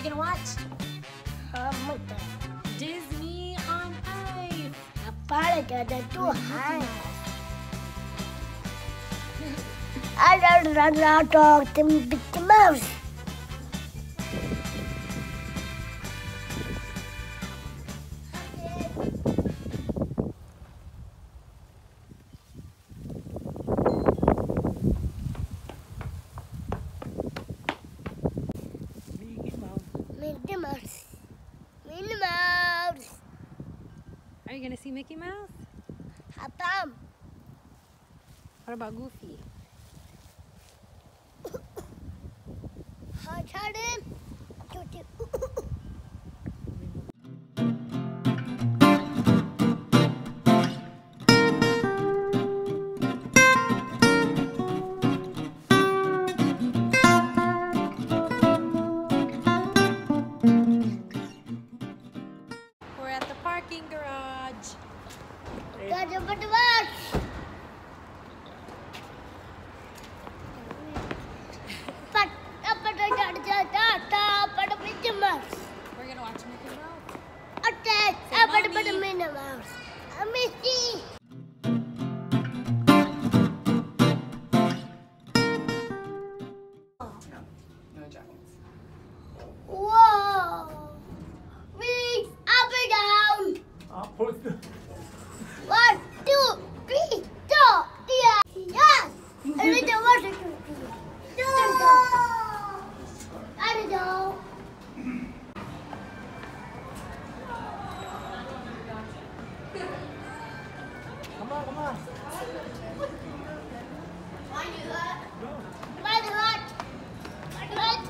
gonna watch? Hamilton. Disney on Ice. Barican, the two hands. I don't run talk to Mickey Mouse. Mickey Mouse. Minnie Mouse. Are you gonna see Mickey Mouse? Hatam. What about Goofy? Him. We're at the parking garage. We're gonna watch Mickey Mouse. No jackets. Whoa! Reach up and down. Put the... 1, 2, 3, 4. Yes. And then 1, 2, 3. I don't know. Come on, come on. Why do that? Why do that? Why do that?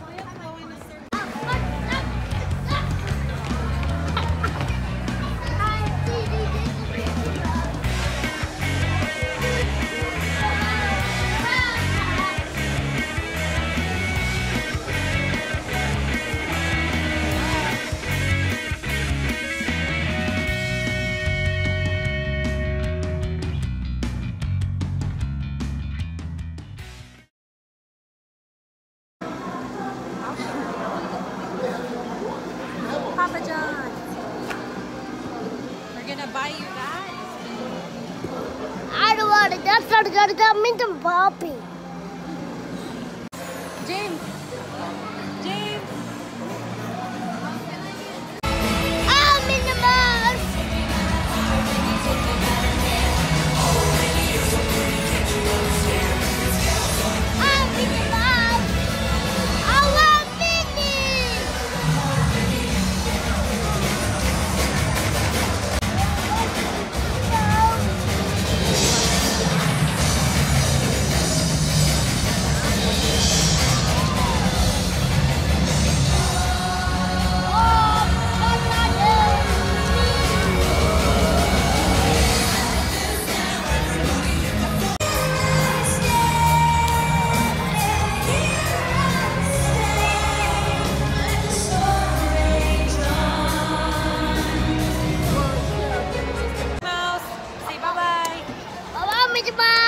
Papa John. We're gonna buy you that. I don't want it. That's not gonna come into Poppy. James. James. I'm in the mouse. I'm in the mouse. I want Minnie. Mouse. Say bye-bye. Bye-bye, Mickey Mouse.